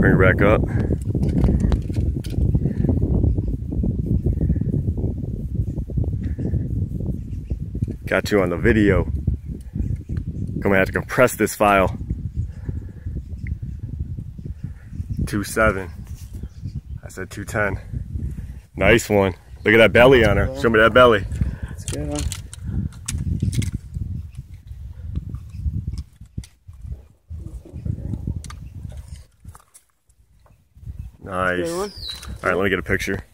Bring her back up. Got you on the video. Gonna have to compress this file. 2.7. I said 2.10. Nice one. Look at that belly on her. Show me that belly. That's good, huh? Nice. All right, let me get a picture.